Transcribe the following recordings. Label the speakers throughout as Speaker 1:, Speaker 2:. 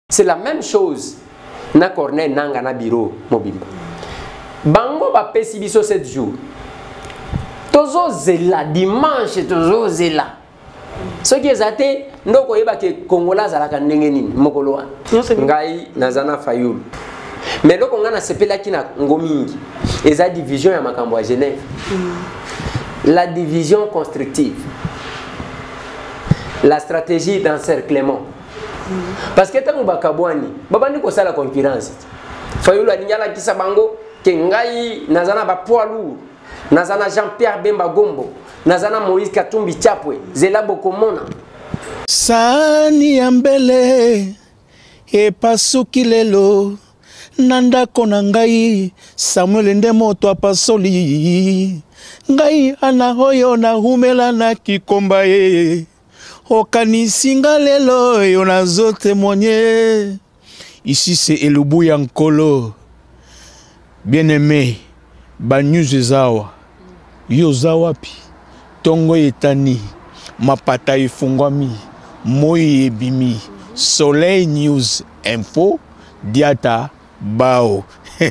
Speaker 1: C'est la même chose na Corneille nanga na bureau mobimba. Bango ba pesi biso 7 jours. Tozo zela dimanche tozo zela. Ce qui est até ndoko yeba ke Kongola zalaka ndenge nini mokolo wana. Ngai nazana Fayulu. Mais loko ngana sepela kina ngomingi. Eza division ya makambo ya Genève. La division constructive. La stratégie d'encerclement. Parce que tango bakabwani, babandi ko sala concurrence. Fayulu alinyala kisa bango ke ngai nazana ba poids lourd. Nazana Jean-Pierre Bemba Gombo, nazana Moïse Katumbi Chapwe, Zela Bokomona.
Speaker 2: Sani ambele e pasuki lelo nanda kona ngai Samuel Ndemoto apasoli ngai ana hoyo na humela na kikomba ye okanisinga lelo yo nazo témoigner. Ici c'est Elubuya Nkolo. Bien-aimé, ba news ezawa yo zawapi tongo etani mapata ifungwami moi ebimi Soleil News Info Diata Bao.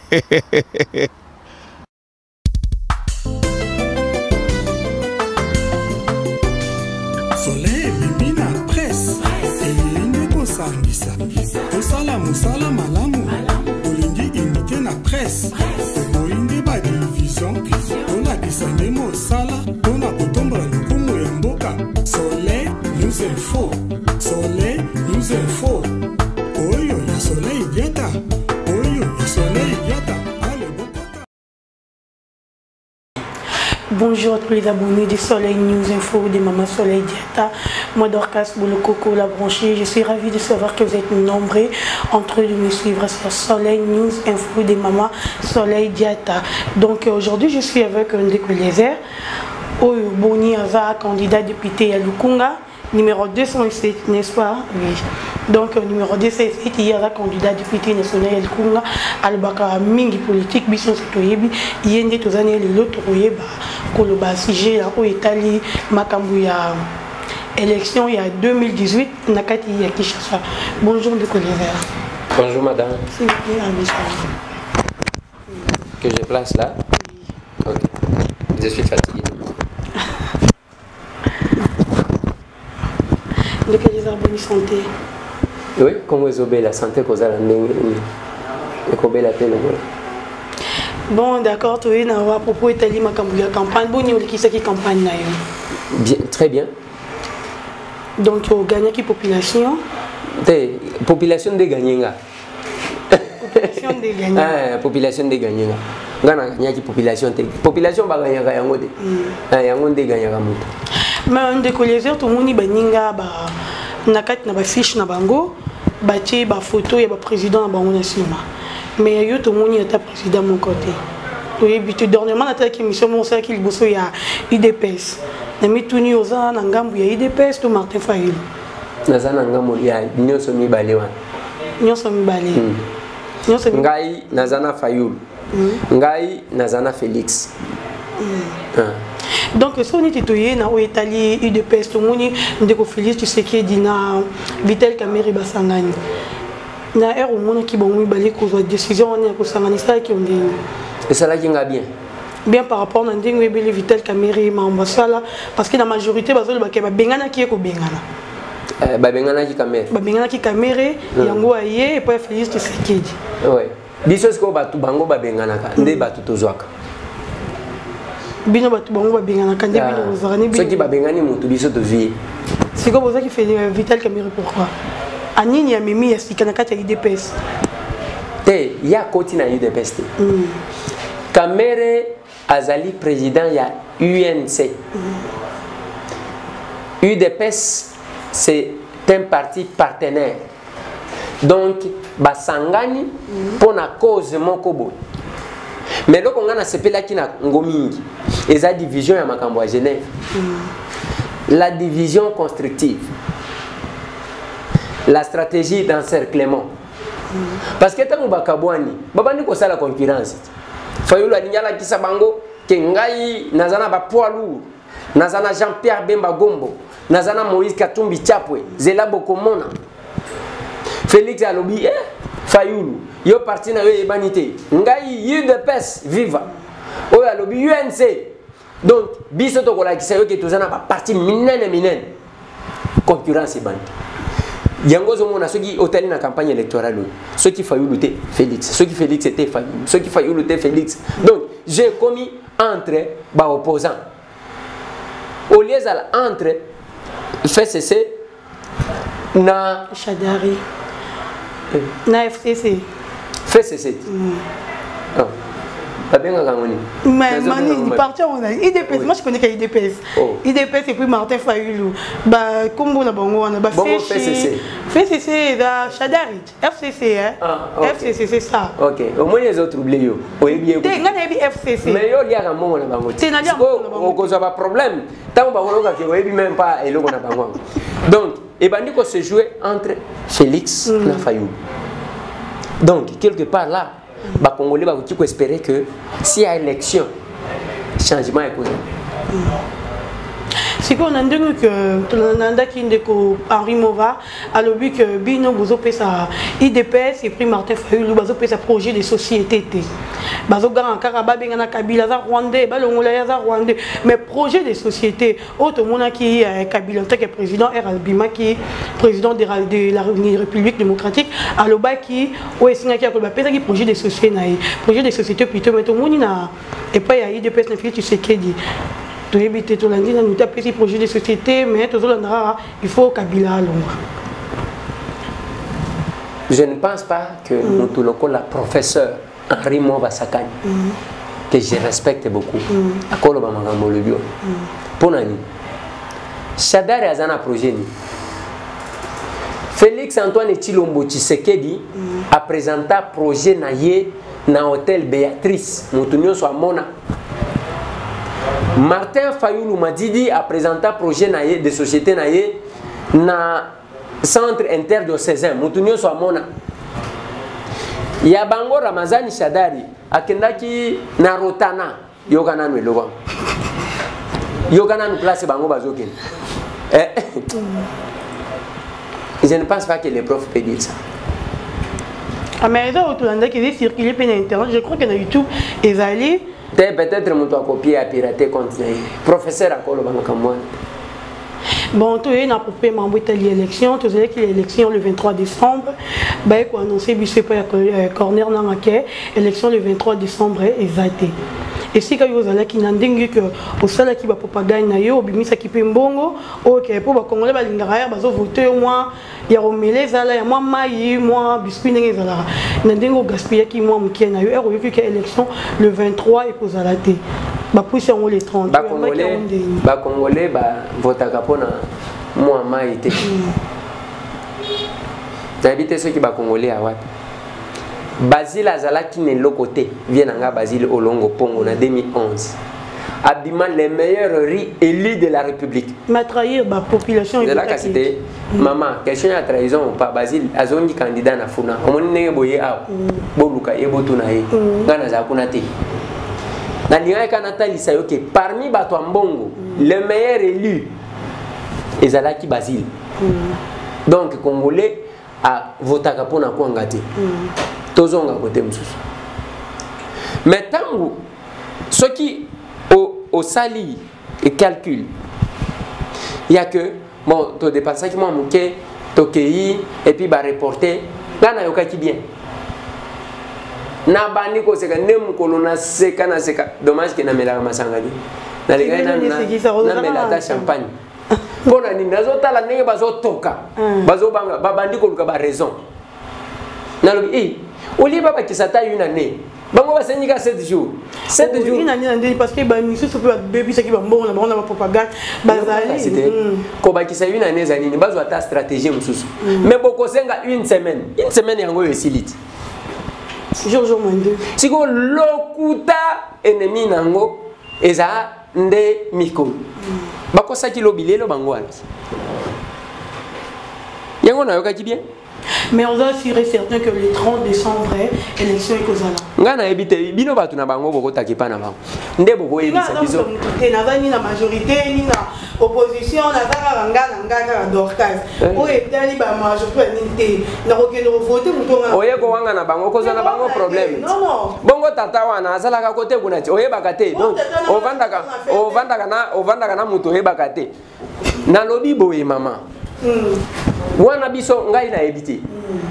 Speaker 3: Soleil bimina presse eyende kosangisa tosala mosala malamu olingi imite na presse oboyinde ba division olakisa nde mosala mpona kotombola lokumu ya mboka. Soleil News Info, Soleil News Info, oyo ya Soleil Diata, oyo ya Soleil Diata.
Speaker 4: Bonjour à tous les abonnés du Soleil News Info de Maman Soleil Diata. Moi Dorcas Boulokoko la branchée. Je suis ravie de savoir que vous êtes nombreux en train de me suivre sur Soleil News Info de Maman Soleil Diata. Donc aujourd'hui je suis avec un décollésaire. Oyo Boni Aza, candidat député à Lukunga. Numéro 207, n'est-ce pas? Oui. Donc, numéro 207, il y a un candidat député national à Lukunga. Albaka mingi politique, bison setoyebi. Il y a des années, l'autre oyeba. Koloba sujet, au Italie, Makambuya. Élection, il y a 2018, Nakati Yakishasa. Bonjour, de collésaire.
Speaker 1: Bonjour, madame.
Speaker 4: S'il vous plaît,
Speaker 1: que je place là? Oui. Ok. Je suis fatigué.
Speaker 4: De quelles bonne santé?
Speaker 1: Oui, comme vous avez la santé, vous avez la paix.
Speaker 4: Bon, d'accord, tu es à propos de la campagne. Bon, qui c'est qui campagne là?
Speaker 1: Bien, très bien.
Speaker 4: Donc, tu as gagné qui population?
Speaker 1: Population de gagner.
Speaker 4: Population de gagner.
Speaker 1: Ah, population de gagner. Gana gagner qui population te. Population ba gagner ga yango de. Ah, yango de gagner ga mutu.
Speaker 4: Mais un décollésaire tout moni baninga ba nakati na ba fiche na bango ba tie ba photo ya ba président na bango na sima. Mais yo tout moni ata président mon côté. Oui, bitu dernièrement na ta ki mission mon ça ki liboso ya IDPS. Na mituni oza na ngambu ya IDPS to Martin Fayulu.
Speaker 1: Na za na ngambu ya nyonso mibale wana.
Speaker 4: Nyonso mibale. Nyonso
Speaker 1: ngai nazana Fayulu. Ngai nazana Félix.
Speaker 4: Donc, si on est étoilé dans l'Italie, UDPS, tout le monde est Félix, tu sais qu'il y a Vitel Kamere Basangani. Il y a un monde qui a décision, on est à Sangani, ça qui ont dit.
Speaker 1: Et ça là qui est bien.
Speaker 4: Bien par rapport à Vitel Kamere, parce que la majorité, Bengana qui est Bengana.
Speaker 1: Bengana qui Kamere.
Speaker 4: Bengana qui Kamere, Yango Aye, et puis Félix, tu sais qu'il dit.
Speaker 1: Oui. Biso ce qu'on va tout bango Bengana, ndé batu tozwaka.
Speaker 4: Bino batu bango babengana kande bino ozarani bino.
Speaker 1: Ceux qui babengani mutu biso tozi.
Speaker 4: C'est quoi ça qui fait Vital Kamere pourquoi? Anini ya mimi ya sikana kati ya IDPS.
Speaker 1: Te ya koti na IDPS te. Kamere azali président ya UNC. UDPS c'est un parti partenaire. Donc basangani pour na cause moko boy. Mais là, on a sepela qui na ngomingi. Et la division ya makambo à Genève. La division constructive. La stratégie d'encerclement. Parce que tant bakabwani, babandi ko sala concurrence. Fayulu alinyala kisa bango ke ngai nazana ba poids lourd. Nazana Jean-Pierre Bemba Gombo, nazana Moïse Katumbi Chapwe, Zela Bokomona. Félix alobi Fayoulou yo parti na yo ebanité ngai UDPS viva o alobi UNC donc biso to kola kisayo ke tozana ba parti minene concurrence ebandi yango zo mona soki hôtel na campagne électorale ceux qui Fayoulou te Félix ceux qui Félix était Fayoulou ceux qui Fayoulou te Félix donc j'ai commis entre ba opposants au lieu entre fait cesser na
Speaker 4: Chadari na FCC
Speaker 1: fait cesser mais
Speaker 4: Mani, parti on a IDPS, moi je connais qu'il y a IDPS. IDPS et puis Martin Fayoulou. Bah, comme on a bon, on a bah FCC, da Chadari, FCC, hein. FCC, c'est ça.
Speaker 1: Ok, au moins les autres oublient yo. Oui, bien.
Speaker 4: T'es gagné FCC.
Speaker 1: Mais yo, il y a un moment on a pas.
Speaker 4: T'es n'a
Speaker 1: on cause pas problème. Tant on va voir que oui même pas et là on a pas. Donc, et bandi qu'on se jouait entre Félix et Fayoulou. Donc, quelque part là. Les Congolais vont espérer que s'il y a élection, changement est possible.
Speaker 4: Si on a dit que Henri Mova a le but que Bino Bozo pesa IDPS et puis Martin Fayoulou Bozo pesa projet de société. Bozo gara Karaba bengana Kabila za Rwandais, balongola za Rwandais, mais projet de société. Autre monde qui Kabila qui est président Eralbima qui président de la République démocratique, aloba qui oesinga qui a pesa qui projet de société naï, projet de société plutôt mais tout le monde na et pas ya IDPS na fait tu sais qui dit. Tu as évité tout lundi, nous avons pris projet de société, mais il faut Kabila à Londres.
Speaker 1: Je ne pense pas que notre local, la professeur Henri Mova Sakani, que je respecte beaucoup, à Koloba Magambo le bio, pour Nani, Chadari Azana projet. Félix Antoine Chilombo Tshisekedi a présenté un projet na hôtel Béatrice, nous sommes à Mona. Martin Fayoulou Madidi a présenté un projet de société na centre interdiocésain Moutounio Swamona. Yabango Ramazani Chadari akendaki na Rotana Yogana Nweloba. Yogana nous place bango bazokin. Je ne pense pas que les profs peuvent dire ça.
Speaker 4: Mais qui circulé sur Internet, je crois que dans YouTube, ils allaient.
Speaker 1: Peut-être mon toit copier à pirater contre professeur à Koloba Makamouane.
Speaker 4: Bon, tu es approprié membre de l'élection, tu sais que l'élection le 23 décembre, bah il faut annoncer bishop corner namaké, élection le 23 décembre exact. Et si quand vous allez qui n'endingue que au sala qui va propagande na yo, bimisa qui peut mbongo, ok pour ba congolais ba lingara ba zo voter moi ya romele zala ya moi mai moi biscuit ndenge zala. N'endingo gaspiller qui moi mkie na yo, et vu que élection le 23 et pour zala té. Ba pousse on les 30.
Speaker 1: Ba congolais ba voter kapona moi mai té. J'habite ceux qui ba congolais à wapi. Basile Azala qui n'est l'autre côté, vient à Basile Olongo Pongo en 2011. Abima les meilleurs élus de la République.
Speaker 4: Mais trahir la population.
Speaker 1: De là que c'était maman, question de trahison ou pas Basile, Azongi candidat na Funa. On n'est boye à Boluka et Botunae. Gana Zakunate. Na Liga Kanata Lisayoke, parmi Batuambongo, les meilleurs élus, Ezala qui Basile. Donc, Congolais a voté pour na Kwangate. Tozonga côté msusu. Mais tant ceux qui au sali et calcul, il y a que bon, tu dépasses qui m'a manqué, tokei et puis bah reporter, là na yoka qui bien. Na bandi ko seka nem kolona seka na seka. Dommage que na mela masangadi. Na les gars na mela ta champagne. Bon ani nazo tala ndenge bazo toka. Bazo banga ba bandi ko luka ba raison. Na lobi Oli Baba qui s'attaque une année. Bango va s'enniquer 7 jours. 7 jours.
Speaker 4: Une année parce que bah monsieur peut baby ça qui va bon on a propagande. Bazali.
Speaker 1: C'était koba qui s'est une année zanini bazo ta stratégie mususu. Mais boko senga une semaine. Une semaine yango yosiliti.
Speaker 4: Jour moins 2.
Speaker 1: Siko lokuta ennemi nango eza nde miko. Bako saki lobilelo bango ala. Yango na yoka ki bien.
Speaker 4: Mais on doit assurer certain que le 30 décembre, l'élection est causale.
Speaker 1: Ngana ebite bino batu na bango boko takipa na bango. Nde boko ebisa biso.
Speaker 4: Ni na majorité ni na opposition na zaka ngana Dorcas. O etali ba majorité ni te. Na kokendo voter mutonga.
Speaker 1: Oye ko wanga na bango ko na bango problème.
Speaker 4: Non non.
Speaker 1: Bongo tata wana azala ka kote kuna ti. Oye bakate. Donc ovandaka na muto oye bakate. Na lobi boye mama. Wana biso ngai na ebiti.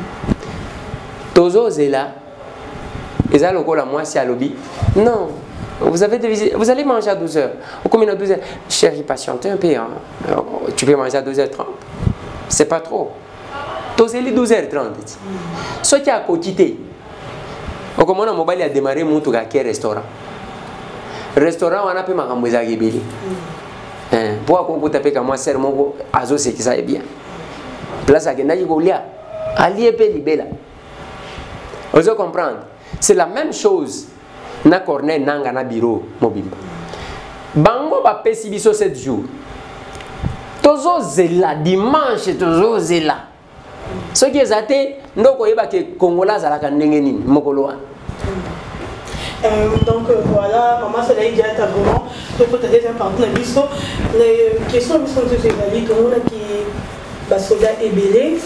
Speaker 1: Tozo zela. Et ça, le moi, c'est à lobby. Non, vous allez manger à 12h. Ou combien à 12h? Chérie, patientez un peu. Hein. Tu peux manger à 12h30. C'est pas trop. Tozeli 12h30. Ce qui a quotité. Au comment on a mobile a démarré mon tout quel restaurant. Restaurant, on a pu m'accompagner à Gébéli. Pourquoi on peut taper comme moi, c'est mon azo, c'est que ça est bien. Place à Genda, il y a allié Pélibéla. Vous comprenez? C'est la même chose na corner nanga na bureau mobimba. Bango ba pesi biso 7 jours. Tozo zela dimanche tozo zela. Ce qui est até ndoko yeba ke Congola zalaka ndenge nini mokolo wana.
Speaker 4: Donc voilà, maman Soleil Diata vraiment donc peut être un partenaire biso les questions sont toutes égales tout le monde qui ba soldat ébélé.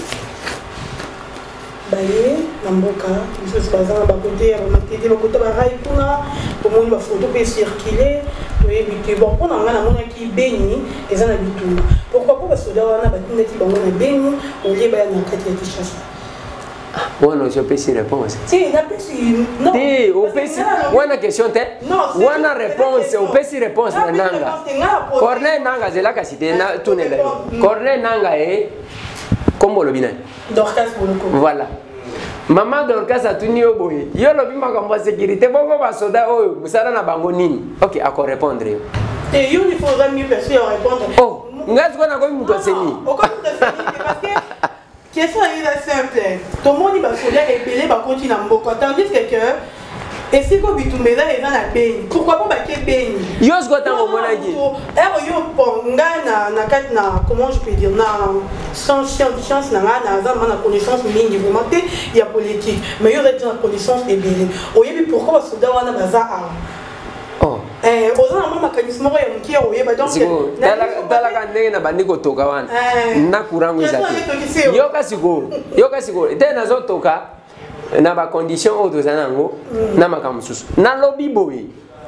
Speaker 4: Baye namboka biso bazanga ba côté ba matete ba côté ba rail kuna pour moi ba photo peut circuler et bon on a na mona ki beni ezana bituma pourquoi pas basoda wana batinda ti bango na beni au lieu ba na kati ya Kinshasa.
Speaker 1: Bon non je peux y répondre.
Speaker 4: Si na pesi non.
Speaker 1: Si au pesi wana question te. Wana réponse au pesi réponse na nanga. Corneille nanga zela ka cité na tunela. Corneille nanga e Kombo le bina.
Speaker 4: Dorcas Boloko.
Speaker 1: Voilà. Maman Dorcas a tuni au boy. Yo le bima comme sécurité. Bongo ba soda oh musala na bango nini. OK, à quoi répondre.
Speaker 4: Et il faudra mieux personne répondre.
Speaker 1: Oh, ngas ko na ko muto seni.
Speaker 4: O ko muto seni parce que question est simple. Tout le monde va soda épelé ba continuer na mboko tandis que et si vous bitumbeza eza na beni pourquoi pas baké beni
Speaker 1: yo ce que tango monaki
Speaker 4: yo ponga na kat na comment je peux dire na sans science na na connaissance mingi vraiment te il y a politique mais yo rete na connaissance ébélé oyebi pourquoi basoda wana baza a
Speaker 1: oh
Speaker 4: oza na mécanisme ya mukia oyeba donc
Speaker 1: dala ndenge na bandiko toka wana na kurango ezate yo kasiko tena zo toka na ba condition o dozanango na makamususu na lobby boy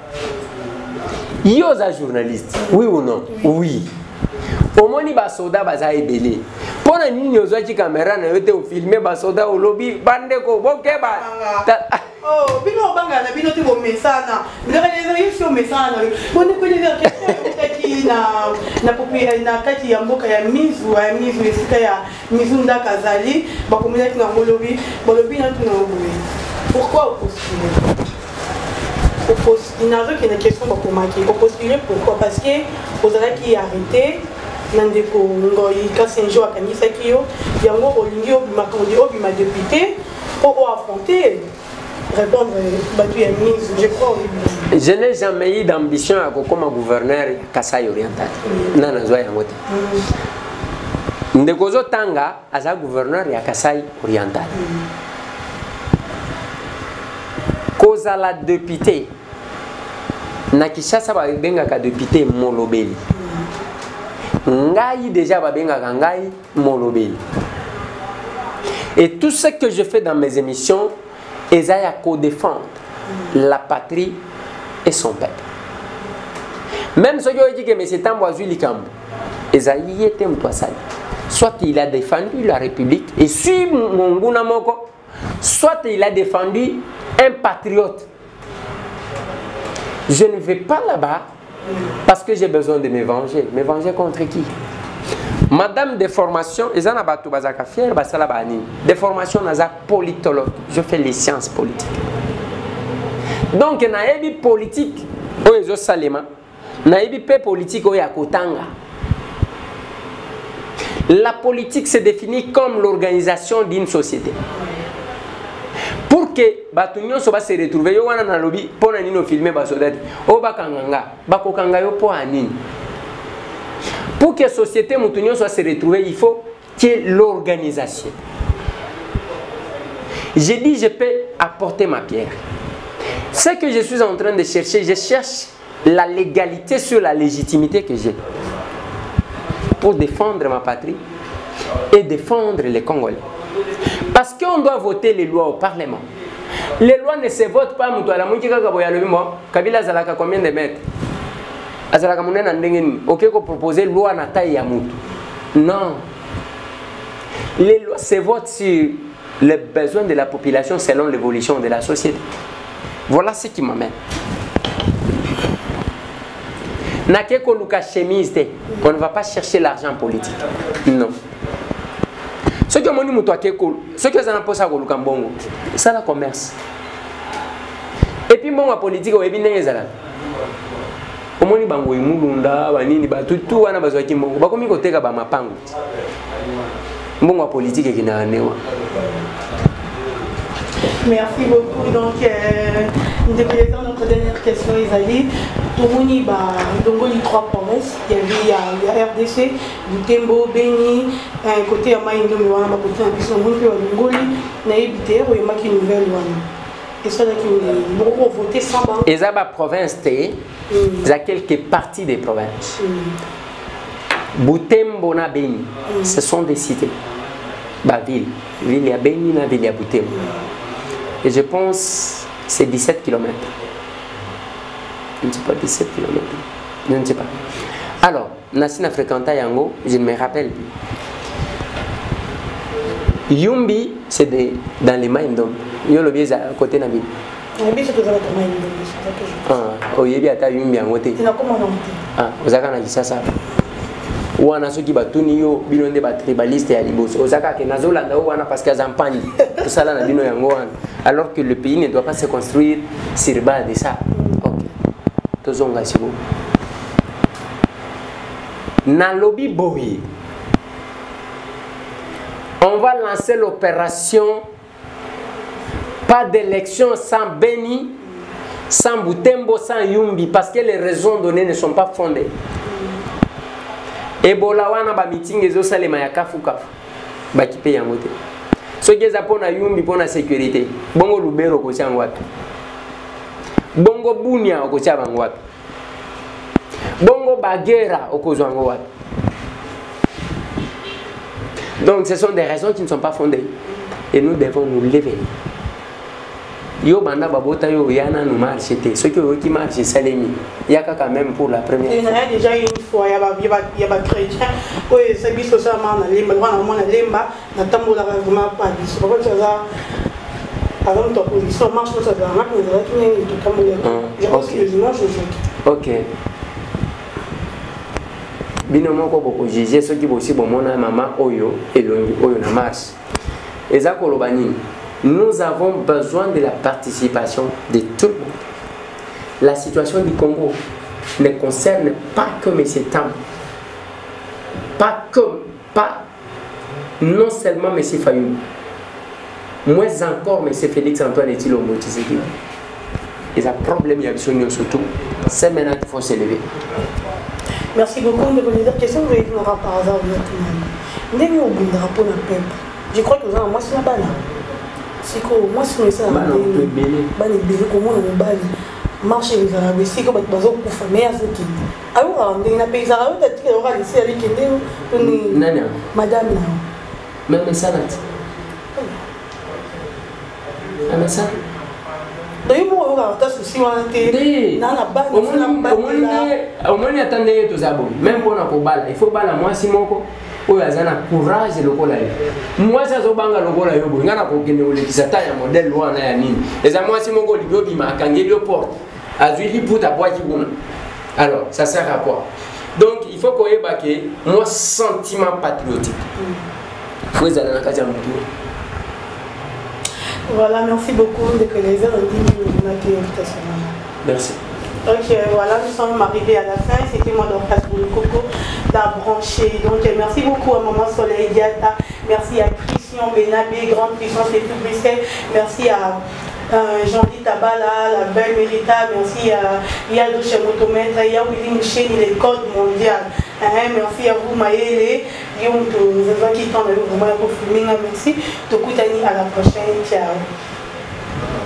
Speaker 1: yo za journaliste oui ou non oui omoni ba soda baza ebele pona nini ozwaki caméra na yote o filmer ba soda o lobby bande ko bokeba
Speaker 4: oh bino banga na bino te bo mesana bino les yo mesana boni ko les question na populaire na kati ya mboka ya mizu esika ya mizu ndaka zali ba communauté na lobby bolobi na tuna boye pourquoi il n'a rien qu'une question pour marquer postuler pourquoi parce que vous allez qui arrêter nandeko ngoi kasi un jour akanisa kiyo yango olingi obimakondi obima député pour affronter répondre batu ya mise je crois
Speaker 1: je n'ai jamais eu d'ambition à comme gouverneur Kasai Oriental nana zwa yango te ndeko zo tanga aza gouverneur ya Kasai Oriental koza la député na Kinshasa ba benga ka député Molobeli ngai déjà ba benga ka ngai Molobeli et tout ce que je fais dans mes émissions Esaïa co-défendre la patrie et son peuple. Même ceux qui ont dit que M. Tamboazou Likambo, Esaïe était un poisson. Soit il a défendu la République et suit Monguna Moko, soit il a défendu un patriote. Je ne vais pas là-bas parce que j'ai besoin de me venger. Me venger contre qui? Madame de formation, des formations politologue. Je fais les sciences politiques. Donc, il y a des politiques, politique. La politique se définit comme l'organisation d'une société. Pour que Batunyo se retrouve, yo wana na lobby pour nino filmer basodati. O bakanganga, bakokanga yo po anini. Pour que la société Moutounion soit se retrouver, il faut qu'il y ait l'organisation. J'ai dit, je peux apporter ma pierre. Ce que je suis en train de chercher, je cherche la légalité sur la légitimité que j'ai pour défendre ma patrie et défendre les Congolais. Parce qu'on doit voter les lois au Parlement. Les lois ne se votent pas. Kabila Zalaka combien de mètres? Azalaka Mounen Andengeni. Ok, qu'on propose loi na taille ya mutu. Non. Les lois se votent sur les besoins de la population selon l'évolution de la société. Voilà ce qui m'amène. Nakeko Luka chemise, on ne va pas chercher l'argent politique. Non. Ce que moni muto akeko, ce que ça n'a pas ça ko Luka mbongo, ça la commerce. Et puis mbongo politique o ebine ezala. Omoni bango imulunda banini ba tutu wana bazwaki mbongo. Bakomi koteka ba mapango. Mbongo politique ekina newa.
Speaker 4: Merci beaucoup. Donc, nous déposons notre dernière question, Isalie. Tout le monde a les 3 promesses. Il y a RDC, Butembo, Beni, côté à Maïndo, côté à Bissongo, il y a une nouvelle. Et ça, il faut voter sans banque.
Speaker 1: Et ça, la province, il y a quelques parties des provinces. Butembo na Beni, ce sont des cités. Bah, ville il y a Beni, la ville il y a Butembo. Et je pense que c'est 17 km. Je ne sais pas, 17 km. Je ne sais pas. Alors, Nassina fréquenta Yango, je ne me rappelle plus. Yumbi, c'est dans les Maïndom. Yolobi, c'est à côté de la ville.
Speaker 4: Yumbi, c'est toujours à Maïndom.
Speaker 1: Ah, Yumbi, c'est à Yumbi en côté.
Speaker 4: C'est comment on dit?
Speaker 1: Ah, vous avez dit ça. Wana soki batuni yo bino nde ba tribaliste ya liboso ozaka ke nazolanda wana parce que azampani tout ça là na bino yango wana alors que le pays ne doit pas se construire sur base de ça. OK. Tozonga sibo. Na lobby boy. On va lancer l'opération pas d'élection sans Beni, sans Butembo, sans Yumbi parce que les raisons données ne sont pas fondées. Ebola wana ba meeting ezo salema ya kafu ba kipe ya mote so geza pona Yumbi pona sécurité bongo Lubero ko tia ngwapi bongo Bunia ko tia bangwapi bongo Bagera okozwa ngwapi. Donc ce sont des raisons qui ne sont pas fondées et nous devons nous lever. Yo banda babota yo yana nous marcher té ce qui marche salemi yaka quand même pour la première fois.
Speaker 4: Il y a déjà une fois il y a chrétien oui c'est biso ça na lemba on a lemba na tambola vraiment pas biso pourquoi ça avant de position marche ça va marche mais là qui tout tambola je pense que le dimanche je
Speaker 1: OK binomo ko boko juger ceux qui aussi bon mona maman oyo elongi oyo na marche ezako lobani. Nous avons besoin de la participation de tout le monde. La situation du Congo ne concerne pas que M. Tam, non seulement M. Fayoum, moins encore M. Félix Antoine et Tshilombo Tshisekedi. Il y a un problème, il y a besoin surtout. C'est maintenant qu'il faut se lever.
Speaker 4: Merci beaucoup. De vous dire question, vous avez dit par hasard. Vous avez dit au bout de drapeau d'un peuple. Je crois que vous avez moi, c'est la balle. C'est que moi, si ça comment on marcher les arabes, c'est que vous avez pour famille à ce qui. Alors, on a payé ça, on a dit qu'on va laisser aller qui est madame.
Speaker 1: Même ça, là. Ah, ça.
Speaker 4: D'ailleurs, on va avoir souci en télé.
Speaker 1: Au moins, attendez tout ça. Même pour la balle, il faut balle à moi, si mon oyo azana courage lokola ye mwasi azobanga lokola yo boye ngana kokende olekisa ta ya modèle wana ya nini eza mwasi moko libyo bima akangeli yo porte azwi liputa bwaki kuna. Alors ça sert à quoi? Donc il faut koyeba ke moi sentiment patriotique faut ezala na kati ya mutu.
Speaker 4: Voilà, merci beaucoup de que les heures ont dit l'invitation.
Speaker 1: Merci.
Speaker 4: Ok, voilà, nous sommes arrivés à la fin. C'était moi Dorcas Coco, la branchée. Donc, merci beaucoup à Maman Soleil Diata. Merci à Christian Benabé, grande puissance et tout Bruxelles. Merci à Jean-Di Tabala, la belle Mérita. Merci à Yadou Chemotomètre, Yaouli Mouché, les codes mondiales. Merci à vous, Maëlle. Nous avons qui temps vraiment pour filmer. Merci. À la prochaine. Ciao.